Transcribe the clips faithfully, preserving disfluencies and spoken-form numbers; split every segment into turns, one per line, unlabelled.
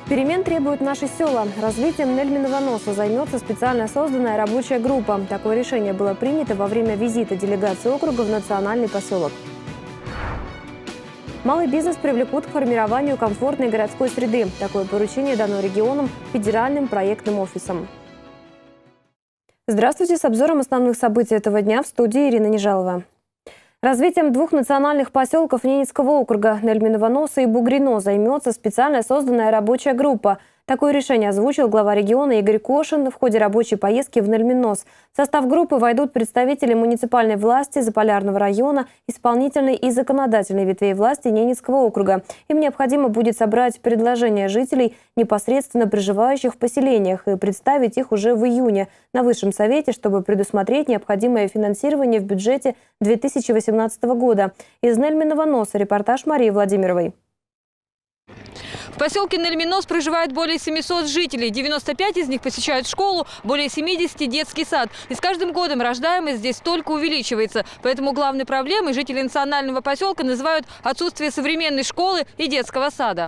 Перемен требуют наши села. Развитием Нельминова носа займется специально созданная рабочая группа. Такое решение было принято во время визита делегации округа в национальный поселок. Малый бизнес привлекут к формированию комфортной городской среды. Такое поручение дано регионам федеральным проектным офисам. Здравствуйте! С обзором основных событий этого дня в студии Ирина Нежалова. Развитием двух национальных поселков Ненецкого округа Нельминова носа и Бугрино займется специально созданная рабочая группа. Такое решение озвучил глава региона Игорь Кошин в ходе рабочей поездки в Нельминос. В состав группы войдут представители муниципальной власти Заполярного района, исполнительной и законодательной ветвей власти Ненецкого округа. Им необходимо будет собрать предложения жителей, непосредственно проживающих в поселениях, и представить их уже в июне на Высшем совете, чтобы предусмотреть необходимое финансирование в бюджете две тысячи восемнадцатого года. Из Нельминова носа репортаж Марии Владимировой.
В поселке Нельминос проживает более семисот жителей. девяносто пять из них посещают школу, более семидесяти – детский сад. И с каждым годом рождаемость здесь только увеличивается. Поэтому главной проблемой жители национального поселка называют отсутствие современной школы и детского сада.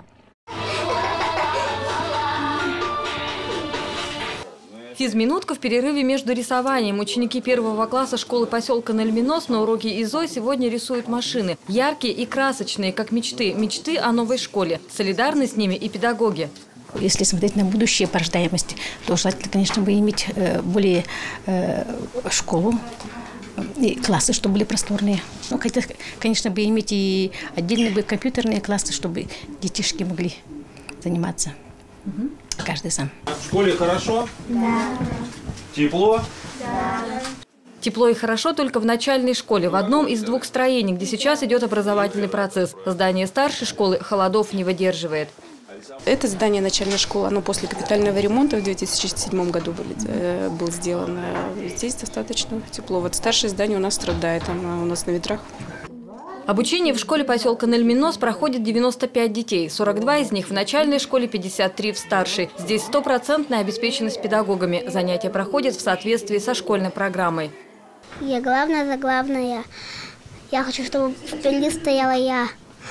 Физминутка в перерыве между рисованием. Ученики первого класса школы поселка Нельминос на уроке ИЗО сегодня рисуют машины. Яркие и красочные, как мечты. Мечты о новой школе. Солидарны с ними и педагоги.
Если смотреть на будущее по рождаемости, то желательно, конечно, бы иметь более э, школу и классы, чтобы были просторные. Ну, хотя, конечно, бы иметь и отдельные бы компьютерные классы, чтобы детишки могли заниматься. Угу. Каждый сам.
В школе хорошо? Да. Тепло?
Да. Тепло и хорошо только в начальной школе, в одном из двух строений, где сейчас идет образовательный процесс. Здание старшей школы холодов не выдерживает.
Это здание начальной школы, оно после капитального ремонта в две тысячи седьмом году был сделано. Здесь достаточно тепло. Вот старшее здание у нас страдает, оно у нас на ветрах.
Обучение в школе поселка Нельминос проходит девяносто пять детей. сорок два из них в начальной школе, пятьдесят три в старшей. Здесь стопроцентная обеспеченность педагогами. Занятия проходят в соответствии со школьной программой.
Я главная за главное. Я хочу, чтобы впереди стояла я.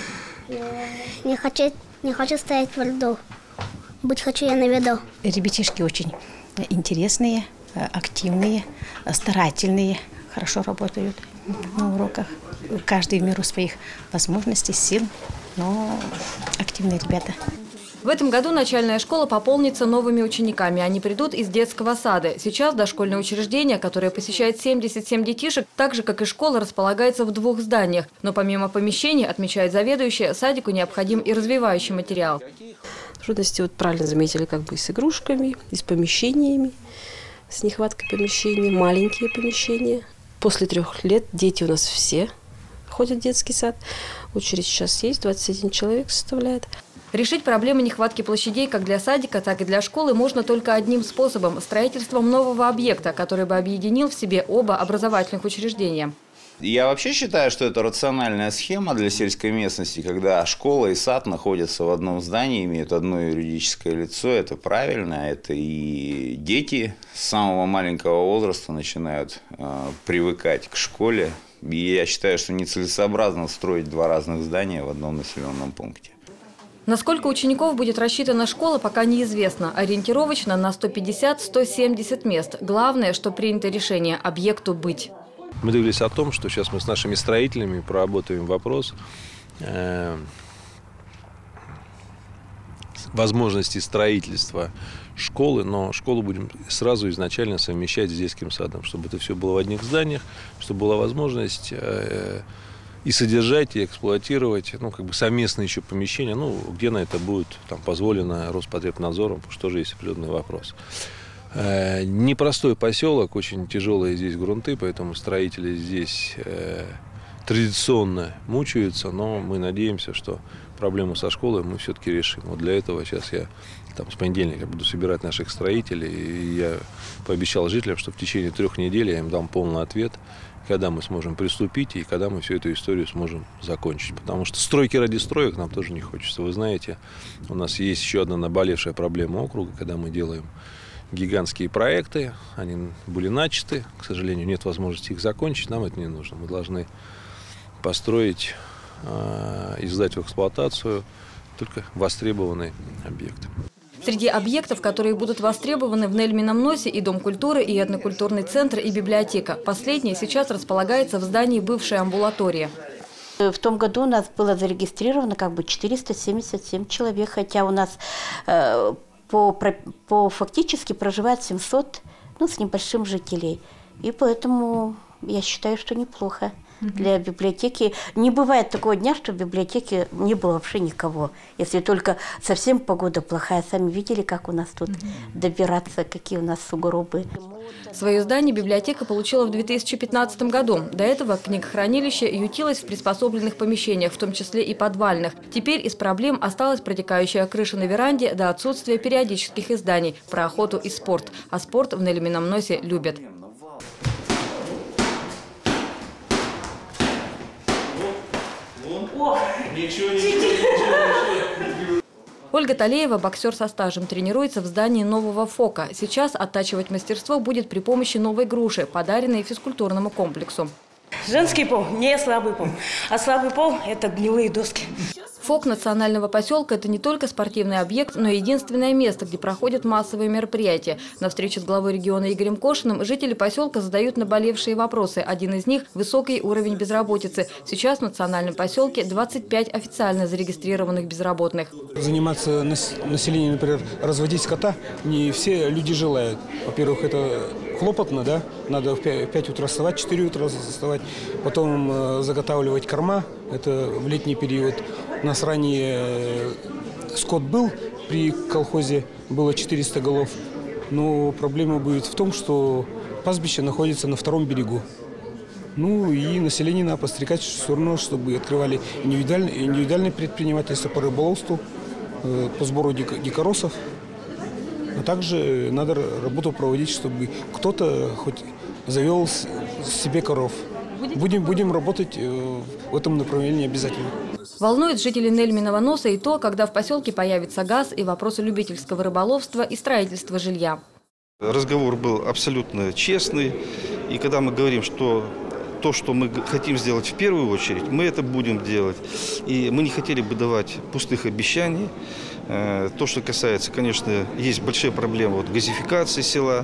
Не хочу, не хочу стоять в льду. Быть хочу я на виду.
Ребятишки очень интересные, активные, старательные, хорошо работают на уроках. Каждый в меру своих возможностей, сил, но активные ребята.
В этом году начальная школа пополнится новыми учениками. Они придут из детского сада. Сейчас дошкольное учреждение, которое посещает семьдесят семь детишек, так же, как и школа, располагается в двух зданиях. Но помимо помещений, отмечает заведующая, садику необходим и развивающий материал.
Трудности, вот правильно заметили, как бы и с игрушками, и с помещениями, с нехваткой помещений, маленькие помещения. После трех лет дети у нас все ходят в детский сад. Очередь сейчас есть, двадцать один человек составляет.
Решить проблемы нехватки площадей как для садика, так и для школы можно только одним способом – строительством нового объекта, который бы объединил в себе оба образовательных учреждения.
Я вообще считаю, что это рациональная схема для сельской местности, когда школа и сад находятся в одном здании, имеют одно юридическое лицо. Это правильно. Это и дети с самого маленького возраста начинают э, привыкать к школе. И я считаю, что нецелесообразно строить два разных здания в одном населенном пункте.
Насколько учеников будет рассчитана школа, пока неизвестно. Ориентировочно на сто пятьдесят — сто семьдесят мест. Главное, что принято решение – объекту быть.
Мы договорились о том, что сейчас мы с нашими строителями проработаем вопрос э, возможности строительства школы, но школу будем сразу изначально совмещать с детским садом, чтобы это все было в одних зданиях, чтобы была возможность э, и содержать, и эксплуатировать, ну, как бы совместные еще помещения, ну, где на это будет там позволено Роспотребнадзором, потому что тоже есть определенный вопрос. Э, непростой поселок, очень тяжелые здесь грунты, поэтому строители здесь э, традиционно мучаются, но мы надеемся, что проблему со школой мы все-таки решим. Вот для этого сейчас я там, с понедельника буду собирать наших строителей, и я пообещал жителям, что в течение трех недель я им дам полный ответ, когда мы сможем приступить и когда мы всю эту историю сможем закончить. Потому что стройки ради строек нам тоже не хочется. Вы знаете, у нас есть еще одна наболевшая проблема округа, когда мы делаем гигантские проекты, они были начаты, к сожалению, нет возможности их закончить, нам это не нужно. Мы должны построить и сдать в эксплуатацию только востребованные объекты.
Среди объектов, которые будут востребованы в Нельмином Носе, и Дом культуры, и этнокультурный центр, и библиотека. Последняя сейчас располагается в здании бывшей амбулатории.
В том году у нас было зарегистрировано как бы четыреста семьдесят семь человек, хотя у нас э, по, по фактически проживает семьсот, ну, с небольшим жителей. И поэтому я считаю, что неплохо. Для библиотеки не бывает такого дня, что в библиотеке не было вообще никого. Если только совсем погода плохая. Сами видели, как у нас тут добираться, какие у нас сугробы.
Свое здание библиотека получила в две тысячи пятнадцатом году. До этого книгохранилище ютилось в приспособленных помещениях, в том числе и подвальных. Теперь из проблем осталась протекающая крыша на веранде до отсутствия периодических изданий про охоту и спорт. А спорт в Нельмином Носе любят.
Ничего, ничего, ничего.
Ольга Талеева, боксер со стажем, тренируется в здании нового ФОКа. Сейчас оттачивать мастерство будет при помощи новой груши, подаренной физкультурному комплексу.
Женский пол не слабый пол, а слабый пол – это гнилые доски.
ФОК национального поселка – это не только спортивный объект, но и единственное место, где проходят массовые мероприятия. На встрече с главой региона Игорем Кошиным жители поселка задают наболевшие вопросы. Один из них – высокий уровень безработицы. Сейчас в национальном поселке двадцать пять официально зарегистрированных безработных.
Заниматься населением, например, разводить скота, не все люди желают. Во-первых, это хлопотно, да? Надо в пять утра вставать, в четыре утра вставать. Потом заготавливать корма, это в летний период. У нас ранее скот был при колхозе, было четыреста голов. Но проблема будет в том, что пастбище находится на втором берегу. Ну и население надо подстрекать все равно, чтобы открывали индивидуальные, индивидуальные предпринимательства по рыболовству, по сбору дикоросов. А также надо работу проводить, чтобы кто-то хоть завел себе коров. Будем, будем работать в этом направлении обязательно.
Волнует жителей Нельминого Носа и то, когда в поселке появится газ, и вопросы любительского рыболовства и строительства жилья.
Разговор был абсолютно честный. И когда мы говорим, что то, что мы хотим сделать в первую очередь, мы это будем делать. И мы не хотели бы давать пустых обещаний. То, что касается, конечно, есть большие проблемы вот, газификации села.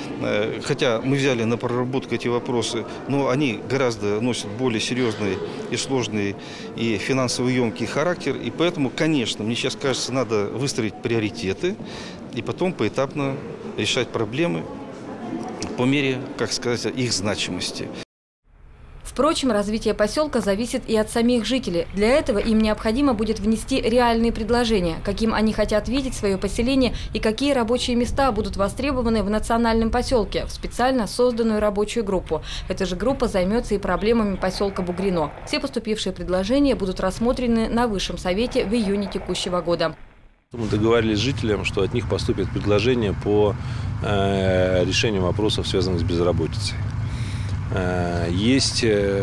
Хотя мы взяли на проработку эти вопросы, но они гораздо носят более серьезный и сложный и финансово емкий характер. И поэтому, конечно, мне сейчас кажется, надо выстроить приоритеты и потом поэтапно решать проблемы по мере, как сказать, их значимости.
Впрочем, развитие поселка зависит и от самих жителей. Для этого им необходимо будет внести реальные предложения, каким они хотят видеть свое поселение и какие рабочие места будут востребованы в национальном поселке в специально созданную рабочую группу. Эта же группа займется и проблемами поселка Бугрино. Все поступившие предложения будут рассмотрены на Высшем совете в июне текущего года.
Мы договорились с жителям, что от них поступят предложения по э, решению вопросов, связанных с безработицей. Есть,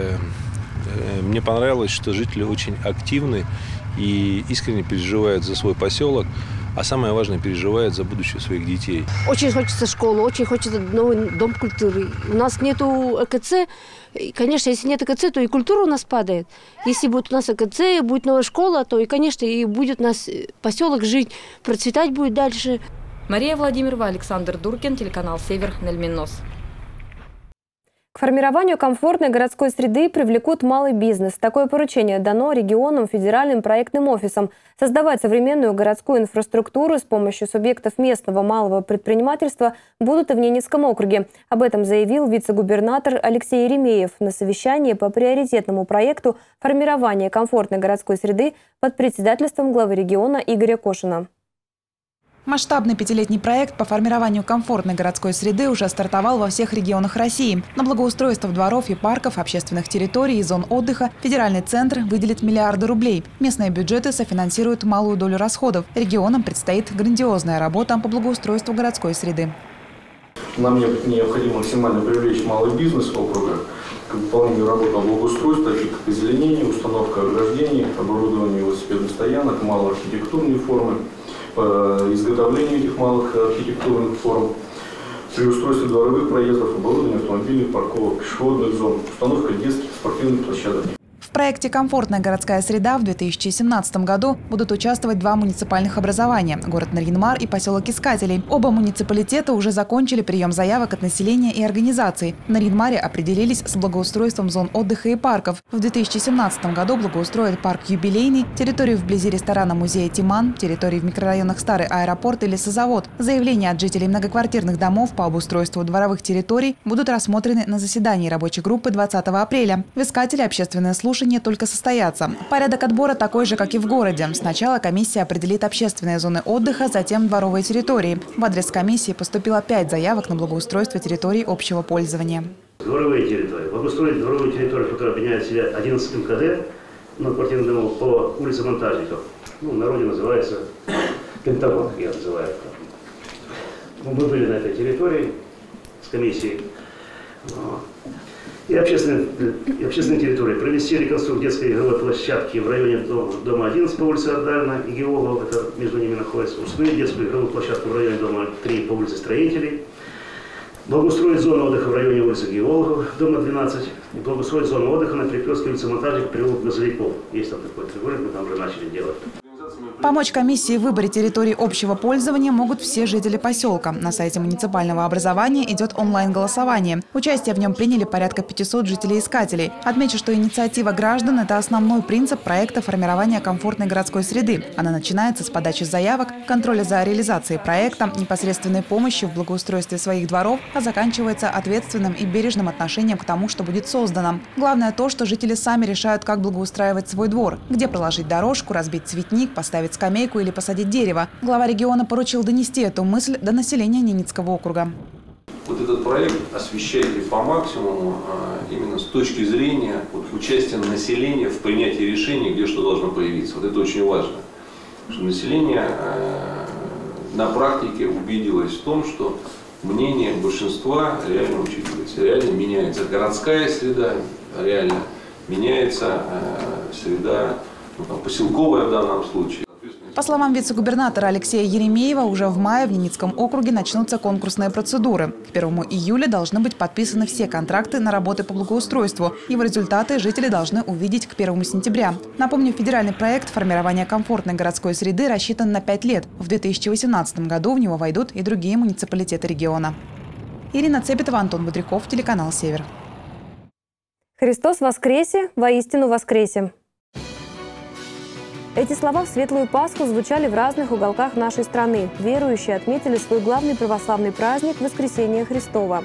мне понравилось, что жители очень активны и искренне переживают за свой поселок, а самое важное, переживают за будущее своих детей.
Очень хочется школу, очень хочется новый дом культуры. У нас нету ЭКЦ. И, конечно, если нет ЭКЦ, то и культура у нас падает. Если будет у нас ЭКЦ, будет новая школа, то и, конечно, и будет у нас поселок жить, процветать будет дальше.
Мария Владимирова, Александр Дуркин, телеканал «Север», Нельмин Нос.
К формированию комфортной городской среды привлекут малый бизнес. Такое поручение дано регионам, федеральным проектным офисам. Создавать современную городскую инфраструктуру с помощью субъектов местного малого предпринимательства будут и в Ненецком округе. Об этом заявил вице-губернатор Алексей Еремеев на совещании по приоритетному проекту формирования комфортной городской среды под председательством главы региона Игоря Кошина.
Масштабный пятилетний проект по формированию комфортной городской среды уже стартовал во всех регионах России. На благоустройство дворов и парков, общественных территорий и зон отдыха федеральный центр выделит миллиарды рублей. Местные бюджеты софинансируют малую долю расходов. Регионам предстоит грандиозная работа по благоустройству городской среды.
Нам необходимо максимально привлечь малый бизнес округа к выполнению работ по благоустройству, таких как озеленение, установка ограждений, оборудование велосипедных стоянок, малые архитектурные формы, по изготовлению этих малых архитектурных форм, при устройстве дворовых проездов, оборудования автомобильных парковок, пешеходных зон, установка детских спортивных площадок.
В проекте «Комфортная городская среда» в две тысячи семнадцатом году будут участвовать два муниципальных образования – город Нарьян-Мар и поселок Искателей. Оба муниципалитета уже закончили прием заявок от населения и организаций. В Нарьян-Маре определились с благоустройством зон отдыха и парков. В две тысячи семнадцатом году благоустроят парк «Юбилейный», территорию вблизи ресторана музея «Тиман», территории в микрорайонах Старый аэропорт и лесозавод. Заявления от жителей многоквартирных домов по обустройству дворовых территорий будут рассмотрены на заседании рабочей группы двадцатого апреля. В Искателе общественные слушания только состоятся. Порядок отбора такой же, как и в городе. Сначала комиссия определит общественные зоны отдыха, затем дворовые территории. В адрес комиссии поступило пять заявок на благоустройство территорий общего пользования.
Дворовые территории. Благоустроить дворовую территорию, которая объединяет в себя одиннадцать эм ка дэ, многоквартирных домов по улице Монтажников. Ну, в народе называется Пентагон, я называю это. Мы были на этой территории с комиссией. И общественные, и общественные территории. Провести реконструкцию детской игровой площадки в районе дома, дома одиннадцать по улице Ордальна и Геологов, это между ними находится. Установить детскую игровую площадку в районе дома три по улице Строителей. Благоустроить зону отдыха в районе улицы Геологов, дома двенадцать. И благоустроить зону отдыха на перекрестке улицы Монтажников, переулок Газовиков. Есть там такой треугольник, мы там уже начали делать.
Помочь комиссии в выборе территорий общего пользования могут все жители поселка. На сайте муниципального образования идет онлайн-голосование. Участие в нем приняли порядка пятисот жителей-искателей. Отмечу, что инициатива граждан – это основной принцип проекта формирования комфортной городской среды. Она начинается с подачи заявок, контроля за реализацией проекта, непосредственной помощи в благоустройстве своих дворов, а заканчивается ответственным и бережным отношением к тому, что будет создано. Главное то, что жители сами решают, как благоустраивать свой двор, где проложить дорожку, разбить цветник, поставить скамейку или посадить дерево. Глава региона поручил донести эту мысль до населения Ненецкого округа.
Вот этот проект освещает по максимуму именно с точки зрения вот, участия населения в принятии решений, где что должно появиться. Вот это очень важно. Что население на практике убедилось в том, что мнение большинства реально учитывается. Реально меняется городская среда, реально меняется среда ну, там, поселковая в данном случае.
По словам вице-губернатора Алексея Еремеева, уже в мае в Ненецком округе начнутся конкурсные процедуры. К первому июля должны быть подписаны все контракты на работы по благоустройству. Его результаты жители должны увидеть к первому сентября. Напомню, федеральный проект формирования комфортной городской среды рассчитан на пять лет. В две тысячи восемнадцатом году в него войдут и другие муниципалитеты региона. Ирина Цепетова, Антон Бодряков, телеканал «Север».
Христос воскресе, воистину воскресе. Эти слова в Светлую Пасху звучали в разных уголках нашей страны. Верующие отметили свой главный православный праздник – Воскресение Христова.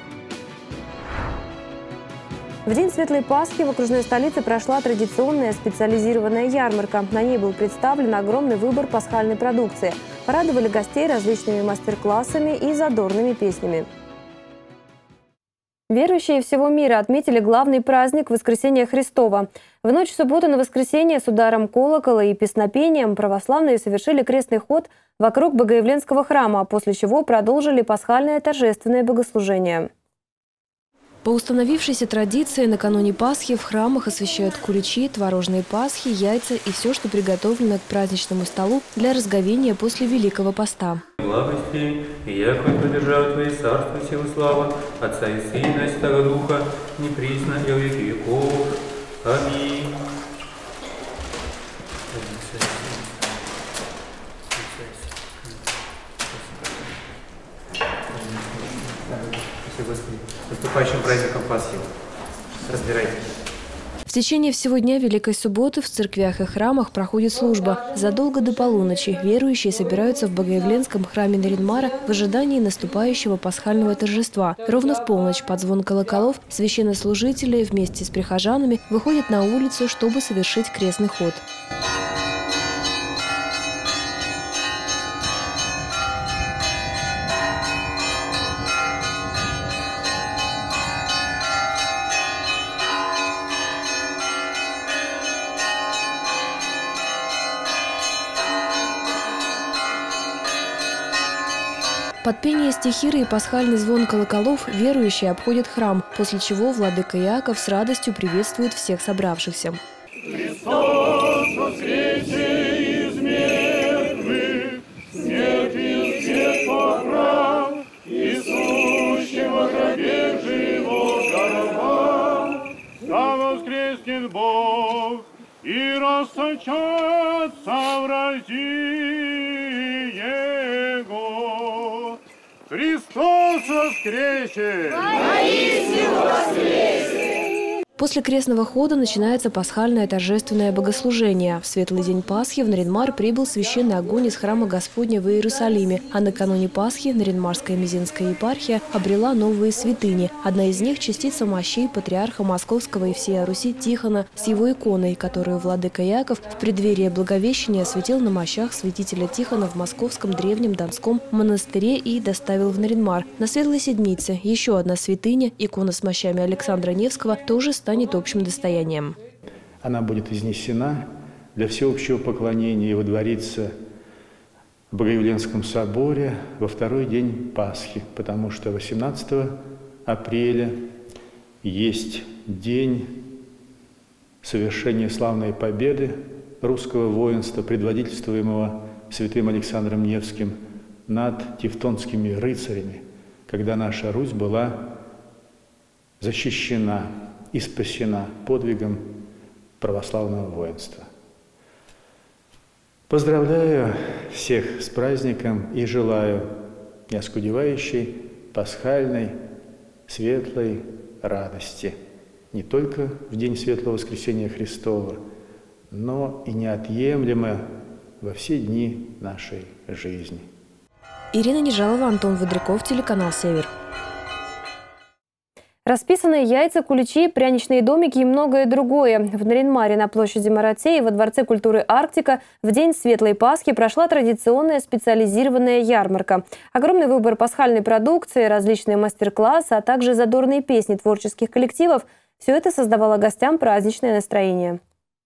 В день Светлой Пасхи в окружной столице прошла традиционная специализированная ярмарка. На ней был представлен огромный выбор пасхальной продукции. Порадовали гостей различными мастер-классами и задорными песнями. Верующие всего мира отметили главный праздник Воскресения Христова. В ночь субботы на воскресенье с ударом колокола и песнопением православные совершили крестный ход вокруг Богоявленского храма, после чего продолжили пасхальное торжественное богослужение. По установившейся традиции, накануне Пасхи в храмах освящают куличи, творожные пасхи, яйца и все, что приготовлено к праздничному столу для разговения после Великого Поста.
Благости, и яко продержал Твои царство, силы, слава, Отца и Сына, и Святого Духа, не присно и во веки веков. Аминь. С наступающим праздником Пасхи. Разбирайтесь.
В течение всего дня Великой Субботы в церквях и храмах проходит служба. Задолго до полуночи верующие собираются в Богоявленском храме Нарьян-Мара в ожидании наступающего пасхального торжества. Ровно в полночь под звон колоколов священнослужители вместе с прихожанами выходят на улицу, чтобы совершить крестный ход. Под пение стихиры и пасхальный звон колоколов верующие обходят храм, после чего владыка Иаков с радостью приветствует всех собравшихся.
Христос воскресе из мертвых, смертью всех поправ, и сущего гробе живого раба, да воскреснет Бог. стучатся враги Его. Христос воскресе!
Воистину воскресе! После крестного хода начинается пасхальное торжественное богослужение. В светлый день Пасхи в Наринмар прибыл священный огонь из храма Господня в Иерусалиме, а накануне Пасхи Наринмарская Мезенская епархия обрела новые святыни. Одна из них – частица мощей патриарха Московского и всей Руси Тихона с его иконой, которую владыка Яков в преддверии Благовещения осветил на мощах святителя Тихона в Московском древнем Донском монастыре и доставил в Наринмар. На Светлой Седмице еще одна святыня, икона с мощами Александра Невского, тоже станет общим достоянием.
Она будет изнесена для всеобщего поклонения и водворится в Богоявленском соборе во второй день Пасхи, потому что восемнадцатого апреля есть день совершения славной победы русского воинства, предводительствуемого святым Александром Невским над тевтонскими рыцарями, когда наша Русь была защищена и спасена подвигом православного воинства. Поздравляю всех с праздником и желаю неоскудевающей, пасхальной, светлой радости. Не только в день Светлого Воскресения Христова, но и неотъемлемо во все дни нашей жизни.
Ирина Нежалова, Антон Водряков, телеканал «Север». Расписанные яйца, куличи, пряничные домики и многое другое. В Наринмаре на площади Маратей и во Дворце культуры «Арктика» в день Светлой Пасхи прошла традиционная специализированная ярмарка. Огромный выбор пасхальной продукции, различные мастер-классы, а также задорные песни творческих коллективов – все это создавало гостям праздничное настроение.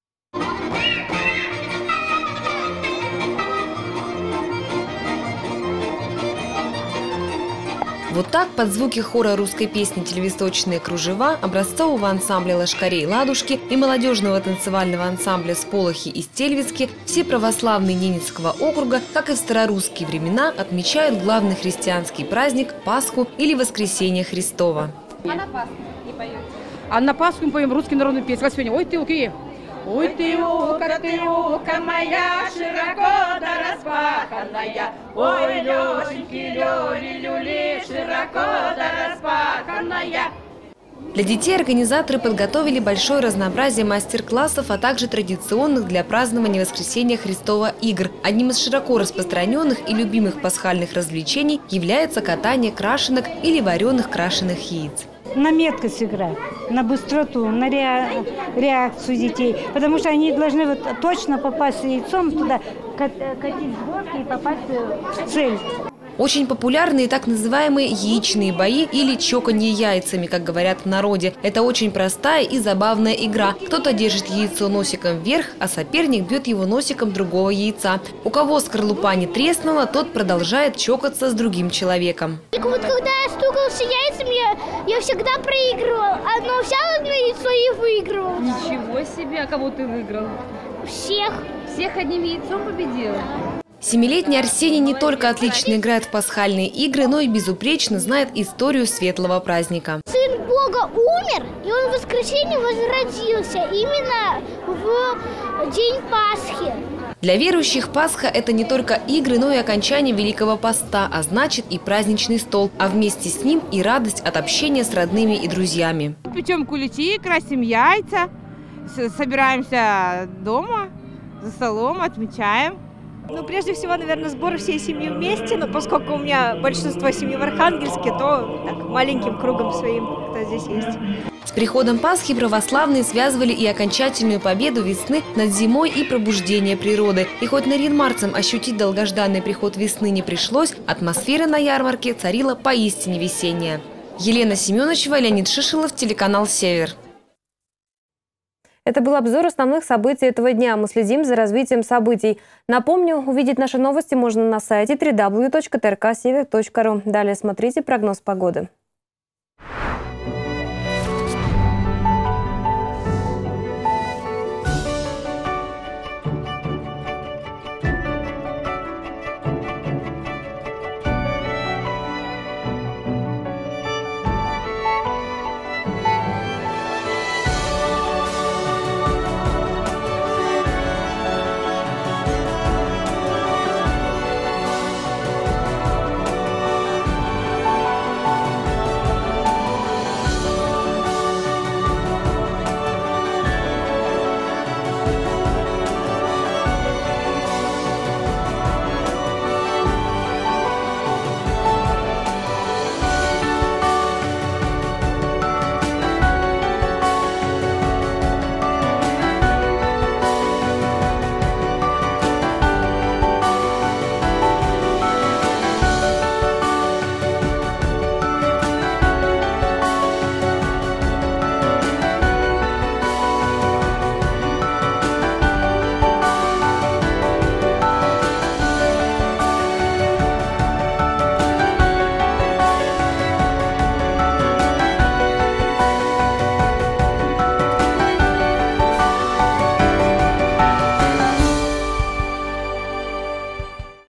Вот так под звуки хора русской песни «Телевосточные кружева», образцового ансамбля «Лошкарей Ладушки» и молодежного танцевального ансамбля «Сполохи» из Тельвицки все православные Ненецкого округа, как и в старорусские времена, отмечают главный христианский праздник – Пасху или Воскресение Христова.
А на Пасху не поете? А на Пасху мы поем русскую народную песню. Вот сегодня «Ой, ты, уки!» Ой, ты, ука, ты, ука моя, широко да распаханная. Ой, Лешеньки, Лёли, Люли, широко да распаханная.
Для детей организаторы подготовили большое разнообразие мастер-классов, а также традиционных для празднования Воскресения Христова игр. Одним из широко распространенных и любимых пасхальных развлечений является катание крашенок или вареных крашеных яиц.
На меткость играть, на быстроту, на ре... реакцию детей. Потому что они должны вот точно попасть яйцом туда, катить с горки и попасть в цель.
Очень популярны и так называемые яичные бои или чоканье яйцами, как говорят в народе. Это очень простая и забавная игра. Кто-то держит яйцо носиком вверх, а соперник бьет его носиком другого яйца. У кого скорлупа не треснула, тот продолжает чокаться с другим человеком.
И вот когда я стукался яйцами, я, я всегда проигрывал. Оно взяло одно яйцо и выигрывал.
Ничего себе! А кого ты выиграл?
Всех.
Всех одним яйцом победила?
Семилетний Арсений не только отлично играет в пасхальные игры, но и безупречно знает историю светлого праздника.
Сын Бога умер, и он в воскресенье возродился именно в день Пасхи.
Для верующих Пасха – это не только игры, но и окончание Великого Поста, а значит и праздничный стол, а вместе с ним и радость от общения с родными и друзьями.
Печем куличи, красим яйца, собираемся дома, за столом, отмечаем.
Ну, прежде всего, наверное, сбор всей семьи вместе, но поскольку у меня большинство семьи в Архангельске, то так, маленьким кругом своим, кто здесь есть.
С приходом Пасхи православные связывали и окончательную победу весны над зимой и пробуждение природы. И хоть наринмарцам ощутить долгожданный приход весны не пришлось, атмосфера на ярмарке царила поистине весенняя. Елена Семеновичева, Леонид Шишилов, телеканал «Север». Это был обзор основных событий этого дня. Мы следим за развитием событий. Напомню, увидеть наши новости можно на сайте дабл ю дабл ю дабл ю точка тэ эр ка север точка ру. Далее смотрите прогноз погоды.